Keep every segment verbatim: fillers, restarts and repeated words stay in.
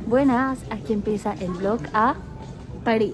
Buenas, aquí empieza el vlog a París.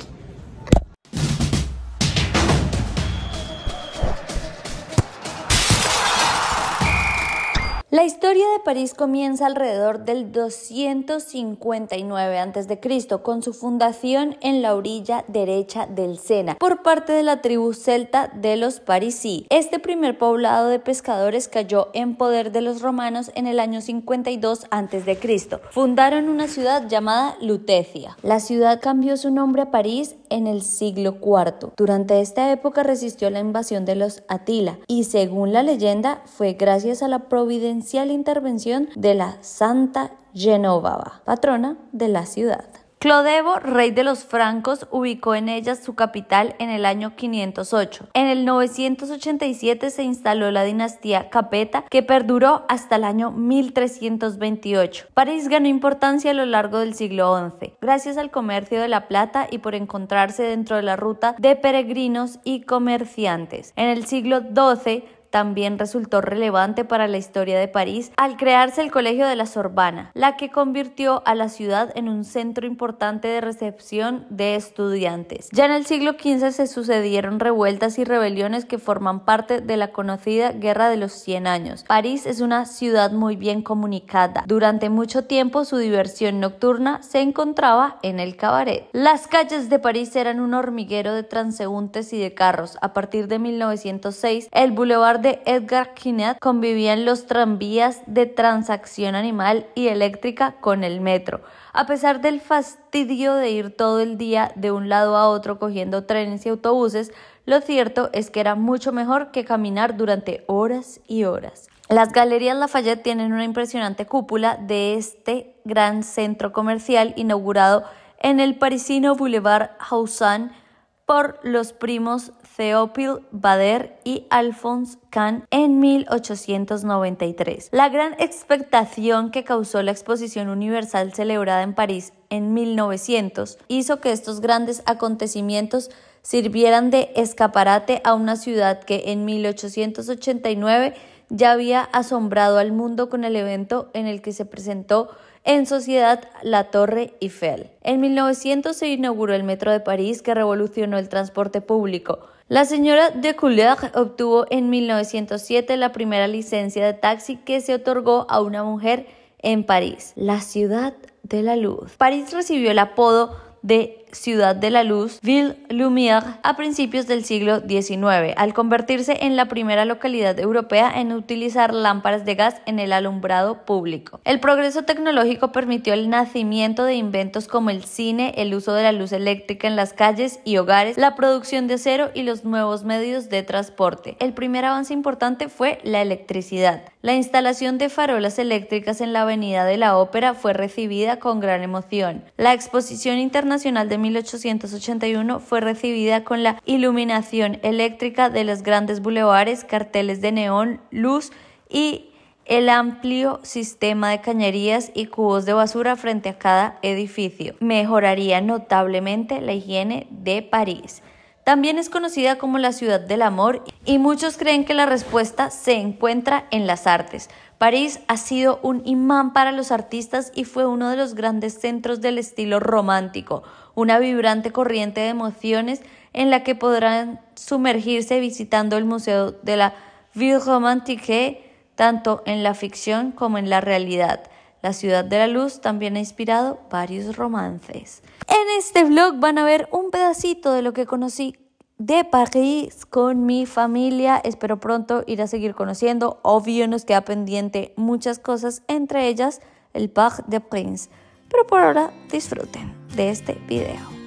La historia de París comienza alrededor del doscientos cincuenta y nueve antes de Cristo con su fundación en la orilla derecha del Sena por parte de la tribu celta de los parisí. Este primer poblado de pescadores cayó en poder de los romanos en el año cincuenta y dos antes de Cristo. Fundaron una ciudad llamada Lutecia. La ciudad cambió su nombre a París en el siglo cuarto. Durante esta época resistió la invasión de los Atila y, según la leyenda, fue gracias a la providencia la intervención de la Santa Genoveva, patrona de la ciudad. Clodevo, rey de los francos, ubicó en ella su capital en el año quinientos ocho. En el novecientos ochenta y siete se instaló la dinastía Capeta, que perduró hasta el año mil trescientos veintiocho. París ganó importancia a lo largo del siglo once, gracias al comercio de la plata y por encontrarse dentro de la ruta de peregrinos y comerciantes. En el siglo doce, también resultó relevante para la historia de París al crearse el Colegio de la Sorbana, la que convirtió a la ciudad en un centro importante de recepción de estudiantes. Ya en el siglo quince se sucedieron revueltas y rebeliones que forman parte de la conocida Guerra de los Cien Años. París es una ciudad muy bien comunicada. Durante mucho tiempo su diversión nocturna se encontraba en el cabaret. Las calles de París eran un hormiguero de transeúntes y de carros. A partir de mil novecientos seis, el Boulevard de Edgar Quinet convivían los tranvías de transacción animal y eléctrica con el metro. A pesar del fastidio de ir todo el día de un lado a otro cogiendo trenes y autobuses, lo cierto es que era mucho mejor que caminar durante horas y horas. Las Galerías Lafayette tienen una impresionante cúpula de este gran centro comercial inaugurado en el parisino Boulevard Haussmann por los primos Théophile Bader y Alphonse Kahn en mil ochocientos noventa y tres. La gran expectación que causó la Exposición Universal celebrada en París en mil novecientos hizo que estos grandes acontecimientos sirvieran de escaparate a una ciudad que en mil ochocientos ochenta y nueve ya había asombrado al mundo con el evento en el que se presentó en sociedad la Torre Eiffel. En mil novecientos se inauguró el Metro de París, que revolucionó el transporte público. La señora de Couleur obtuvo en mil novecientos siete la primera licencia de taxi que se otorgó a una mujer en París, la ciudad de la luz. París recibió el apodo de Ciudad de la Luz, Ville Lumière, a principios del siglo diecinueve, al convertirse en la primera localidad europea en utilizar lámparas de gas en el alumbrado público. El progreso tecnológico permitió el nacimiento de inventos como el cine, el uso de la luz eléctrica en las calles y hogares, la producción de acero y los nuevos medios de transporte. El primer avance importante fue la electricidad. La instalación de farolas eléctricas en la Avenida de la Ópera fue recibida con gran emoción. La Exposición Internacional de mil ochocientos ochenta y uno fue recibida con la iluminación eléctrica de los grandes bulevares, carteles de neón, luz y el amplio sistema de cañerías y cubos de basura frente a cada edificio. Mejoraría notablemente la higiene de París. También es conocida como la ciudad del amor y muchos creen que la respuesta se encuentra en las artes. París ha sido un imán para los artistas y fue uno de los grandes centros del estilo romántico, una vibrante corriente de emociones en la que podrán sumergirse visitando el Museo de la Ville Romantique, tanto en la ficción como en la realidad. La ciudad de la luz también ha inspirado varios romances. En este vlog van a ver un pedacito de lo que conocí de París con mi familia. Espero pronto ir a seguir conociendo. Obvio nos queda pendiente muchas cosas, entre ellas el Parc des Princes. Pero por ahora disfruten de este video.